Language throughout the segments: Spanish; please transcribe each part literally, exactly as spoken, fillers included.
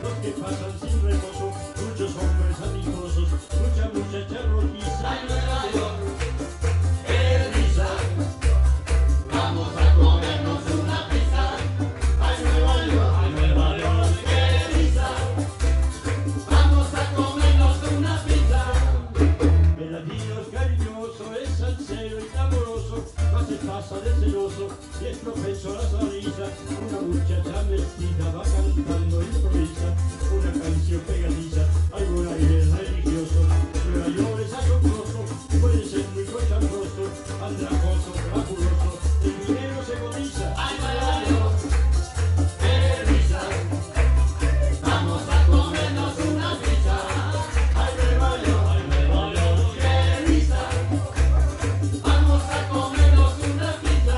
los que pasan sin reposo, muchos hombres amigosos, mucha muchacha rojiza. ¡Ay, Nueva York! ¡Qué risa! Vamos a comernos una pizza. ¡Ay, Nueva York! ¡Ay, Nueva York! ¡Qué risa! Vamos a comernos una pizza. El latino es cariñoso, es salsero y amoroso, más se pasa de celoso y es propenso a la risa. Una muchacha mestiza va cantando improvisa una canción pegadiza, algún aire religioso. Nueva York es asombroso, puede ser muy cochambroso, andrajoso, fabuloso, el dinero se cotiza. ¡Ay, Nueva York! ¡Qué risa! Vamos a comernos una pizza. ¡Ay, Nueva York! ¡Ay, Nueva York! ¡Qué risa! Vamos a comernos una pizza.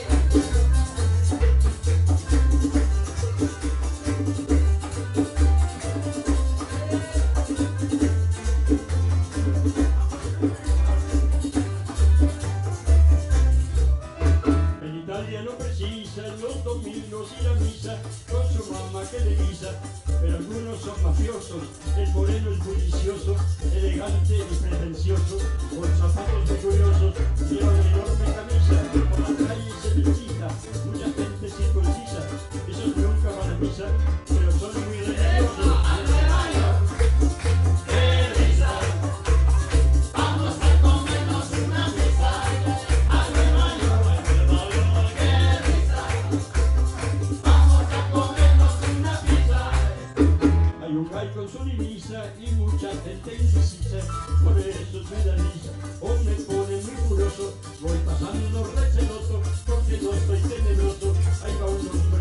En Italia no precisa los domingos y la misa con su mamá que le guisa, pero algunos son mafiosos. El moreno es bullicioso, elegante y pretencioso, con zapatos muy curiosos, lleva una enorme camisa, por la calle se visita, mucha gente circuncisa, esos nunca van a misa, pero son muy religiosos. ¡Ay, Nueva York! ¡Qué risa! Vamos a comernos una pizza. ¡Ay, Nueva York! ¡Ay, Nueva York! ¡Qué risa! Vamos a comernos una pizza. Hay un gay con su divisa y mucha gente indecisa, por eso me da risa o me pone muy furioso. Voy pasando receloso porque no estoy tenebroso. Ahí va uno